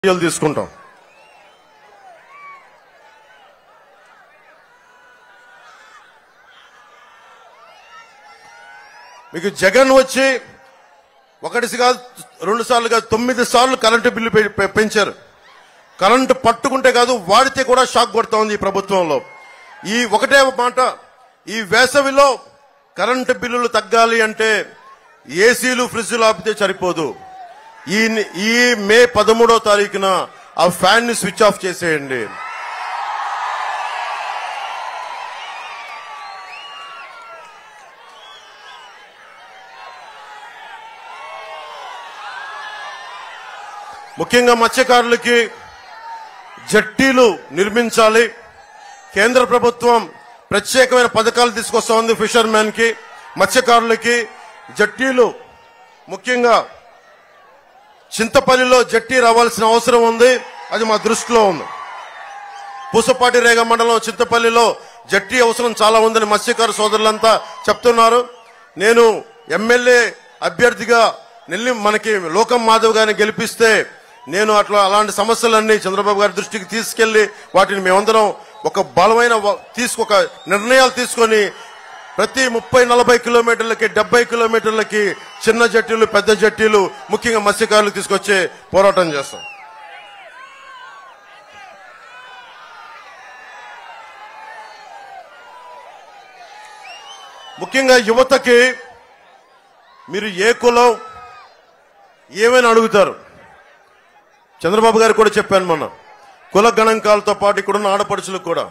తీసుకుంటాం. మీకు జగన్ వచ్చి ఒకటి కాదు 2 సార్లు కాదు 9 సార్లు కరెంటు బిల్లు పెంచారు. కరెంటు పట్టుకుంటే కాదు వాడితే కూడా షాక్ కొడతా ఉంది ఈ ప్రభుత్వంలో. ఈ ఒకటే మాట, ఈ వేసవిలో కరెంటు బిల్లులు తగ్గాలి అంటే ఏసీలు ఫ్రిడ్జ్లు ఆపితే సరిపోదు. ఈ మే 13వ తారీఖున ఆ ఫ్యాన్ ని స్విచ్ ఆఫ్ చేసేయండి. ముఖ్యంగా మత్స్యకారులకి జట్టీలు నిర్మించాలి. కేంద్ర ప్రభుత్వం ప్రత్యేకమైన పథకాలు తీసుకొస్తా ఉంది. ఫిషర్మెన్ కి, మత్స్యకారులకి జట్టీలు, ముఖ్యంగా చింతపల్లిలో జట్టీ రావాల్సిన అవసరం ఉంది. అది మా దృష్టిలో ఉంది. పూసపాటి రేగ మండలం చింతపల్లిలో జట్టీ అవసరం చాలా ఉందని మత్స్యకారు సోదరులంతా చెప్తున్నారు. నేను ఎమ్మెల్యే అభ్యర్థిగా మనకి లోకం మాధవ్ గారిని గెలిపిస్తే నేను అలాంటి సమస్యలన్నీ చంద్రబాబు గారి దృష్టికి తీసుకెళ్లి వాటిని మేమందరం ఒక బలమైన ఒక నిర్ణయాలు తీసుకొని ప్రతి 30-40 కిలోమీటర్లకి 70 కిలోమీటర్లకి చిన్న జట్టీలు, పెద్ద జట్టీలు, ముఖ్యంగా మత్స్యకారులు తీసుకొచ్చే పోరాటం చేస్తాం. ముఖ్యంగా యువతకి మీరు ఏ కులం ఏమైనా అడుగుతారు. చంద్రబాబు గారు కూడా చెప్పాను మొన్న, కుల గణాంకాలతో పాటు ఇక్కడున్న ఆడపడుచులకు కూడా,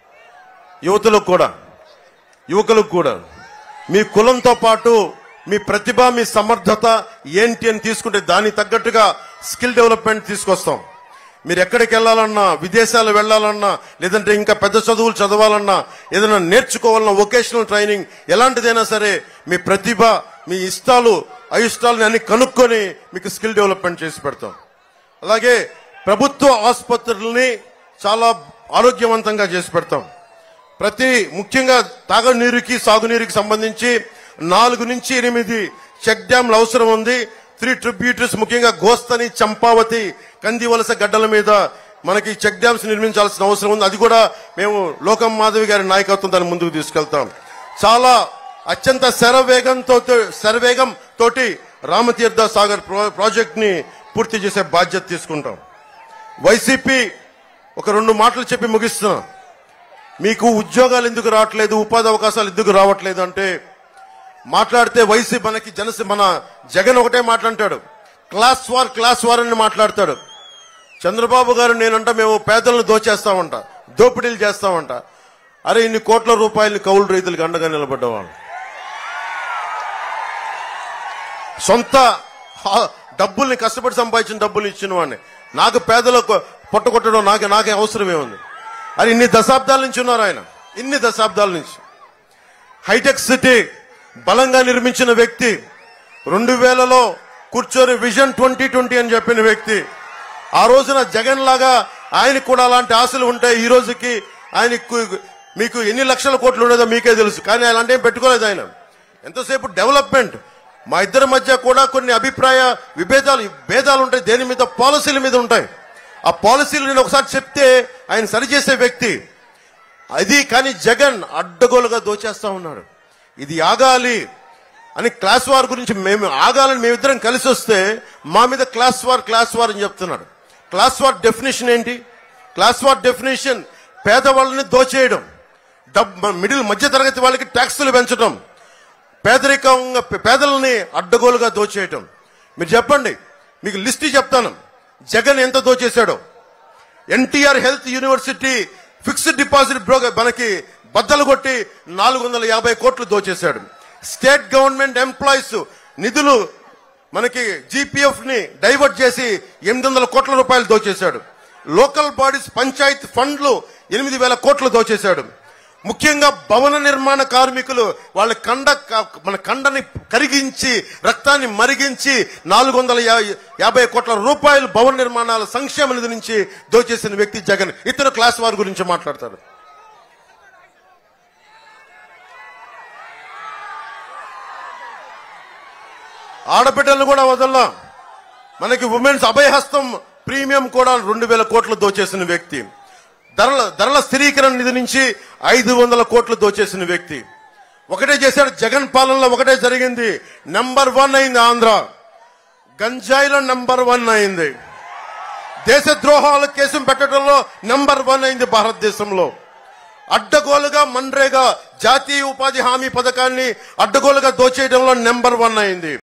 యువకులకు కూడా మీ కులంతో పాటు మీ ప్రతిభ, మీ సమర్థత ఏంటి అని తీసుకుంటే దానికి తగ్గట్టుగా స్కిల్ డెవలప్మెంట్ తీసుకొస్తాం. మీరు ఎక్కడికి వెళ్ళాలన్నా, విదేశాలు వెళ్లాలన్నా, లేదంటే ఇంకా పెద్ద చదువులు చదవాలన్నా, ఏదైనా నేర్చుకోవాలన్నా, వొకేషనల్ ట్రైనింగ్ ఎలాంటిదైనా సరే మీ ప్రతిభ, మీ ఇష్టాలు అయిష్టాలని అన్ని కనుక్కొని మీకు స్కిల్ డెవలప్మెంట్ చేసి పెడతాం. అలాగే ప్రభుత్వ ఆసుపత్రుల్ని చాలా ఆరోగ్యవంతంగా చేసి పెడతాం. ముఖ్యంగా తాగునీరుకి, సాగునీరుకి సంబంధించి 4 నుంచి 8 చెక్ డ్యాంలు అవసరం ఉంది. 3 ట్రిబ్యూటరీస్, ముఖ్యంగా గోస్తని, చంపావతి, కందివలస గడ్డల మీద మనకి చెక్ డ్యామ్స్ నిర్మించాల్సిన అవసరం ఉంది. అది కూడా మేము లోకం మాధవి గారి నాయకత్వం దాన్ని ముందుకు తీసుకెళ్తాం. చాలా అత్యంత శరవేగం తోటి రామతీర్థ సాగర్ ప్రాజెక్ట్ ని పూర్తి చేసే బాధ్యత తీసుకుంటాం. వైసీపీ ఒక 2 మాటలు చెప్పి ముగిస్తున్నా. మీకు ఉద్యోగాలు ఎందుకు రావట్లేదు, ఉపాధి అవకాశాలు ఎందుకు రావట్లేదు అంటే మాట్లాడితే వైసీపీ మన జగన్ ఒకటే మాట్లాడతాడు, క్లాస్ వార్ అని మాట్లాడతాడు. చంద్రబాబు గారు నేనంట మేము పేదలను దోచేస్తామంట, దోపిడీలు చేస్తామంట. అరే ఇన్ని కోట్ల రూపాయలని కౌలు రైతులకు అండగా నిలబడ్డవాళ్ళు, సొంత డబ్బుల్ని కష్టపడి సంపాదించిన డబ్బులు ఇచ్చిన వాడిని నాకు పేదలకు పొట్టగొట్టడం నాకే అవసరమే ఉంది. అది ఇన్ని దశాబ్దాల నుంచి ఉన్నారు ఆయన, ఇన్ని దశాబ్దాల నుంచి. హైటెక్ సిటీ బలంగా నిర్మించిన వ్యక్తి, 2000లో కూర్చొని విజన్ 2020 అని చెప్పిన వ్యక్తి. ఆ రోజున జగన్ లాగా ఆయనకు కూడా అలాంటి ఆశలు ఉంటాయి. ఈ రోజుకి ఆయనకు మీకు ఎన్ని లక్షల కోట్లు ఉండేదో మీకే తెలుసు, కానీ అలాంటి ఏం పెట్టుకోలేదు ఆయన. ఎంతసేపు డెవలప్మెంట్. మా ఇద్దరి మధ్య కూడా కొన్ని అభిప్రాయ భేదాలు ఉంటాయి, దేని మీద, పాలసీల మీద ఉంటాయి. ఆ పాలసీలు నేను ఒకసారి చెప్తే ఆయన సరిచేసే వ్యక్తి అది. కానీ జగన్ అడ్డగోలుగా దోచేస్తా ఉన్నాడు. ఇది ఆగాలి అని క్లాస్ వార్ గురించి ఆగాలని మేమిద్దరం కలిసి వస్తే మా మీద క్లాస్ వార్ అని చెప్తున్నాడు. క్లాస్ వార్ డెఫినేషన్ ఏంటి? క్లాస్ వార్ డెఫినేషన్ పేదవాళ్ళని దోచేయడం, మధ్య తరగతి వాళ్ళకి ట్యాక్సులు పెంచడం, పేదలని అడ్డగోలుగా దోచేయటం. మీరు చెప్పండి, మీకు లిస్ట్ చెప్తాను జగన్ ఎంత దోచేశాడో. NTR health university fixed deposit మనకి బద్దలు కొట్టి 450 కోట్లు దోచేశాడు. స్టేట్ గవర్నమెంట్ ఎంప్లాయీస్ నిధులు మనకి జీపీఎఫ్ ని డైవర్ట్ చేసి 800 కోట్ల రూపాయలు దోచేశాడు. లోకల్ బాడీస్ పంచాయత్ ఫండ్లు 8000 కోట్లు దోచేశాడు. ముఖ్యంగా భవన నిర్మాణ కార్మికులు వాళ్ళ మన కండని కరిగించి రక్తాన్ని మరిగించి 450 కోట్ల రూపాయలు భవన నిర్మాణాల సంక్షేమ నిధి నుంచి దోచేసిన వ్యక్తి జగన్. ఇతను క్లాస్ వార్ గురించి మాట్లాడతాడు. ఆడబిడ్డలను కూడా వదల్లా. మనకి ఉమెన్స్ అభయహస్తం ప్రీమియం కూడా 2,000 కోట్లు దోచేసిన వ్యక్తి. ధరల స్థిరీకరణ నిధి నుంచి 500 కోట్లు దోచేసిన వ్యక్తి. ఒకటే చేశాడు. జగన్ పాలనలో ఒకటే జరిగింది. నంబర్ 1 అయింది ఆంధ్ర. గంజాయిలో నంబర్ 1 అయింది. దేశద్రోహాల కేసు పెట్టడంలో నంబర్ 1 అయింది భారతదేశంలో. అడ్డగోలుగా మన్రేగా జాతీయ ఉపాధి హామీ పథకాన్ని అడ్డగోలుగా దోచేయడంలో నంబర్ 1 అయింది.